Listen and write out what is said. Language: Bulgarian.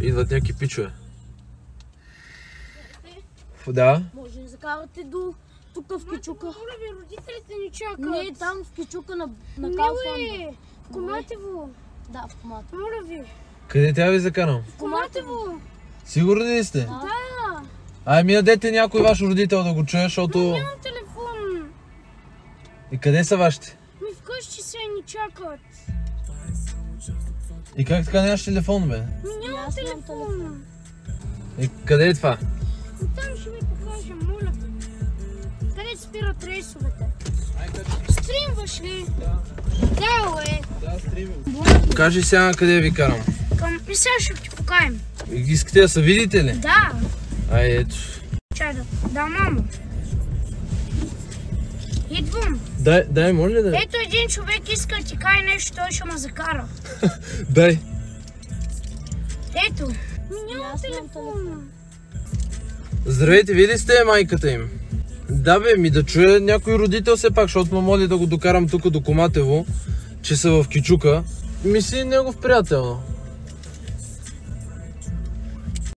Идват някакви пичове. Да? Може да закарате до тук в Кичука. Моля ви, родителите ни чакат. Не, там в Кичука на Калфан. Миле, в Коматево. Да, в Коматево. Моля ви. Къде тя ви закарам? В Коматево. Сигурни ли сте? Да. Ай, ми дадете някой ваш родител да го чуе, защото... Нямам телефон. И къде са вашите? Ми вкъщи се ни чакат. И как така нямаш телефон, бе? Ми нямам телефон. И къде е това? И там ще ви покажа, моля. Къде спират рейсовете? Стримваш ли? Да, е. Да, стримим. Кажи сега къде ви карам. И сега ще ти покажем. Искате да се видите ли? Да. Ай, ето. Чай да, мамо. Идвам. Дай, може ли да... Ето един човек иска да ти каже нещо, той ще ме закара. Дай. Ето. Нямам телефон. Здравейте, вие ли сте майката им? Да бе, ми да чуя някой родител все пак, защото ме моли да го докарам тук до Коматево, че са в Кичука. Мисли негов приятел.